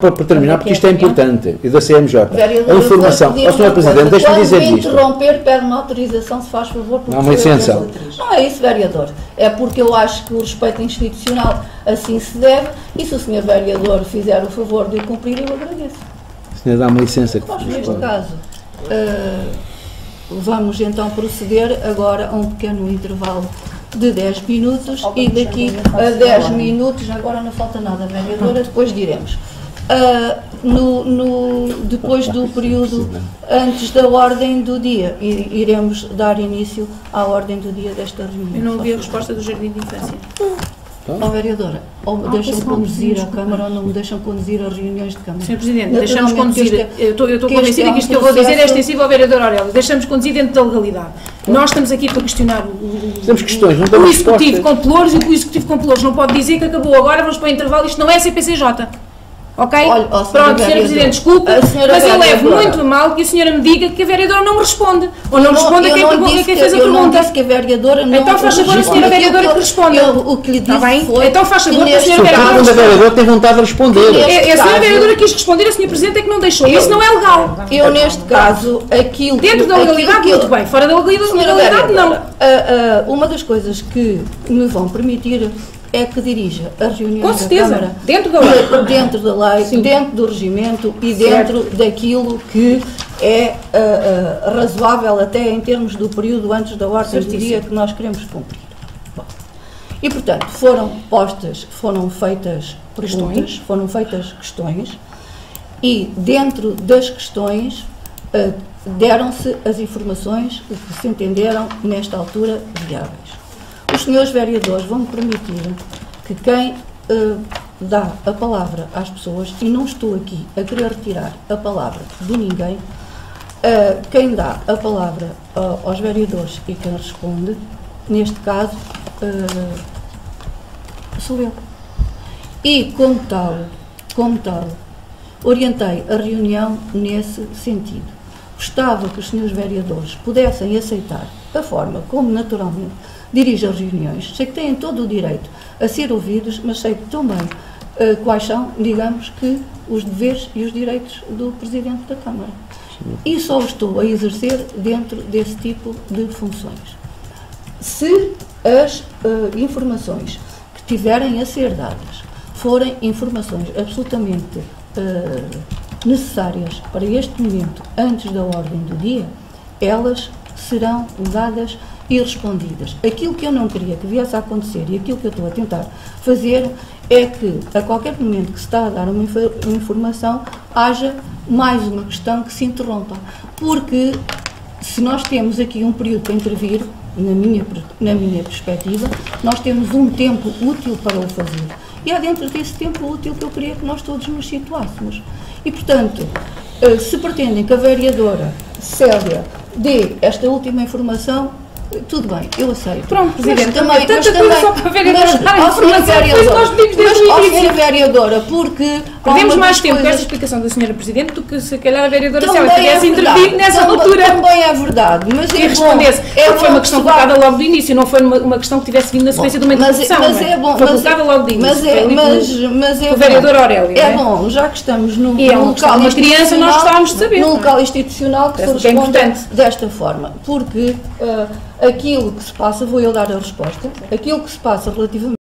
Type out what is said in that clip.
para terminar, porque isto é importante, e da CMJ. A informação. Ó, Sr. Presidente, deixa-me dizer isto. Interromper, pede-me autorização, se faz favor. Não, uma licença. Não é isso, vereador. É porque eu acho que o respeito institucional assim se deve, e se o Sr. Vereador fizer o favor de cumprir, eu agradeço. O senhor dá-me licença. Neste caso, vamos então proceder agora a um pequeno intervalo de 10 minutos e daqui a 10 minutos, agora não falta nada, vereadora, depois diremos. Depois do período antes da ordem do dia, iremos dar início à ordem do dia desta reunião. Eu não ouvi a resposta do Jardim de Infância. Ó, vereadora, ou me deixam conduzir a Câmara ou não me deixam conduzir as reuniões de Câmara. Sr. Presidente, deixamos conduzir. Eu estou convencida que isto que eu vou dizer é extensivo ao vereador Aurélio. Deixamos conduzir dentro da legalidade. Nós estamos aqui para questionar temos questões, não temos o Executivo com pelouros, e o Executivo com pelouros não pode dizer que acabou agora, vamos para o intervalo, isto não é CPCJ. Ok? Olha, pronto, Sra. Presidente, desculpe, mas eu levo muito a mal que a senhora me diga que a vereadora não me responde. Ou não responde a quem fez a pergunta. Eu não disse que a vereadora não então faz favor a senhora vereadora que responda. O que lhe disse foi... Então faz favor que a senhora vereadora... A vereadora tem vontade de responder. A senhora vereadora quis responder, a senhora Presidente é que não deixou. Isso não é legal. Eu, neste caso, aquilo... Dentro da legalidade, muito bem. Fora da legalidade, não. Uma das coisas que me vão permitir é que dirija a reunião da Câmara dentro da lei, dentro da lei, dentro do regimento e dentro daquilo que é razoável até em termos do período antes da ordem do dia que nós queremos cumprir. Bom, e portanto foram feitas perguntas, foram feitas questões e dentro das questões deram-se as informações que se entenderam nesta altura viáveis. Os senhores vereadores vão-me permitir que quem dá a palavra às pessoas, e não estou aqui a querer retirar a palavra de ninguém, quem dá a palavra aos vereadores e quem responde, neste caso, sou eu. E, como tal, orientei a reunião nesse sentido. Gostava que os senhores vereadores pudessem aceitar a forma como, naturalmente, dirige as reuniões. Sei que têm todo o direito a ser ouvidos, mas sei também quais são, digamos, que os deveres e os direitos do Presidente da Câmara. E só estou a exercer dentro desse tipo de funções. Se as informações que tiverem a ser dadas forem informações absolutamente necessárias para este momento, antes da ordem do dia, elas serão dadas e respondidas. Aquilo que eu não queria que viesse a acontecer e aquilo que eu estou a tentar fazer é que a qualquer momento que se está a dar uma informação haja mais uma questão que se interrompa, porque se nós temos aqui um período para intervir, na minha perspectiva, nós temos um tempo útil para o fazer e há dentro desse tempo útil que eu queria que nós todos nos situássemos e, portanto, se pretendem que a vereadora Célia dê esta última informação, tudo bem, eu aceito. Pronto, Presidente, mas também, só para a vereadora dar a informação, nós pedimos desde o início. Vereadora, porque... Perdemos mais tempo com esta explicação da senhora Presidente do que se calhar a vereadora Célia tivesse intervido nessa altura. Também é verdade, mas e respondesse. Foi uma questão colocada logo do início, não foi uma questão que tivesse vindo na sequência de uma interrupção. Mas é bom. Foi colocada logo do início. Mas é o vereador Aurélio. É bom, já que estamos num local uma criança, nós gostávamos de saber. Num local institucional que se responda desta forma, porque aquilo que se passa, vou eu dar a resposta, aquilo que se passa relativamente